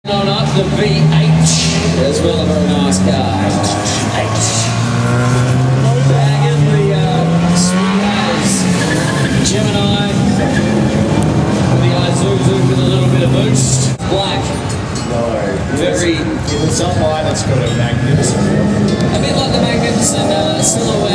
On up the V8 as well, a very nice car. Back in the sweet as Gemini with the Isuzu with a little bit of boost. Black. No. Very. It's somewhere that's got a magnificent. A bit like the magnificent silhouette.